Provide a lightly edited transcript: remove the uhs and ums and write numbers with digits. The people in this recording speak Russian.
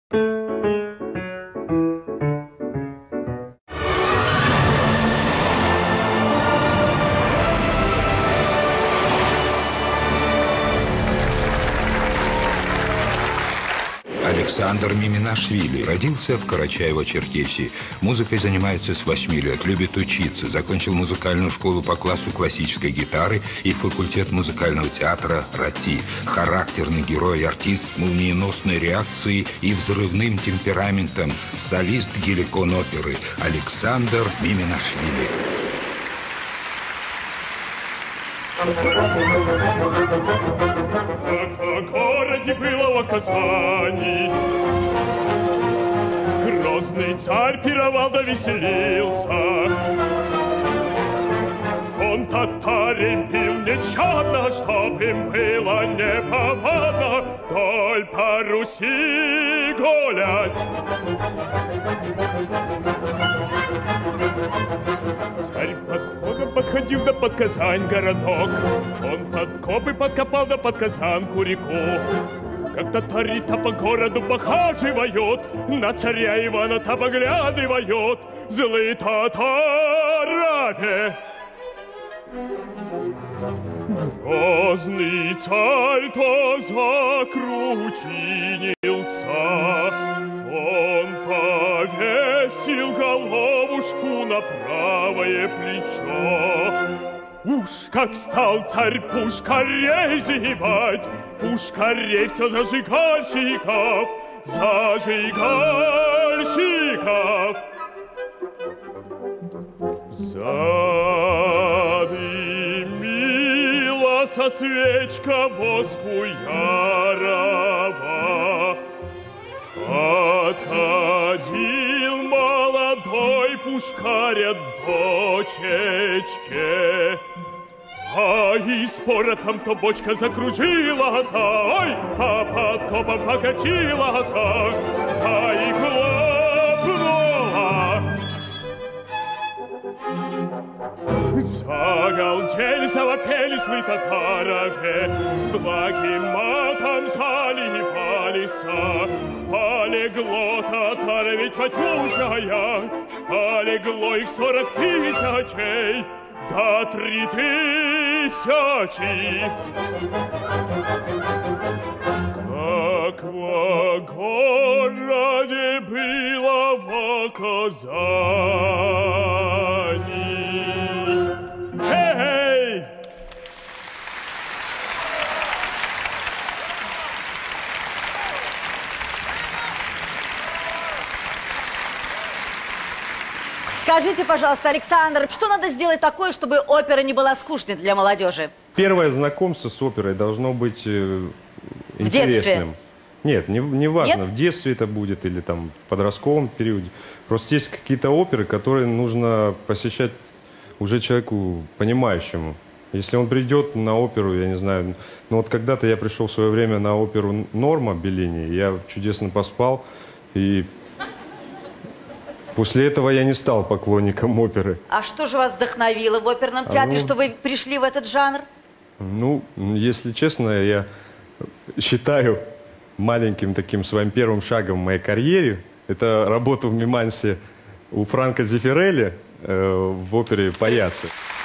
Александр Миминашвили родился в Карачаево-Черкесии. Музыкой занимается с 8 лет, любит учиться. Закончил музыкальную школу по классу классической гитары и факультет музыкального театра «РАТИ». Характерный герой, артист с молниеносной реакцией и взрывным темпераментом. Солист Геликон-оперы Александр Миминашвили. Как в городе было в Казани, грозный царь пировал да веселился. Он татарин пил нечадно, чтоб им было неповадно вдоль по Руси гулять. Царь под Богом подходил да под Казань городок. Он подкопы подкопал да под Казанку реку. Как татари-то по городу похаживают, на царя Ивана-то поглядывают злые татарове. Грозный царь-то закручинился, он повесил головушку на правое плечо. Уж как стал царь пушкарей зевать, пушкарей все зажигальщиков, зажигальщиков. Задымила свечка воску ярова, подходил молодой пушкарь от бочечки, а и с порохом-то бочка закружилась, ой, а под копом покатилась, а и хлопнула. Загалдели, завопели злые татарове, благим матом заливались. Полегло татары ведь потюжая, полегло их 40 тысячей, до 3000. Как в городе было в Казани. Эй! Скажите, пожалуйста, Александр, что надо сделать такое, чтобы опера не была скучной для молодежи? Первое знакомство с оперой должно быть интересным. В детстве? Нет, не важно, Нет? в детстве это будет или там в подростковом периоде. Просто есть какие-то оперы, которые нужно посещать уже человеку понимающему. Если он придет на оперу, я не знаю, ну вот когда-то я пришел в свое время на оперу «Норма» Беллини, я чудесно поспал, и после этого я не стал поклонником оперы. А что же вас вдохновило в оперном театре, что вы пришли в этот жанр? Ну, если честно, я считаю маленьким таким своим первым шагом в моей карьере это работа в Мимансе у Франко Дзеффирелли в опере «Паяцци».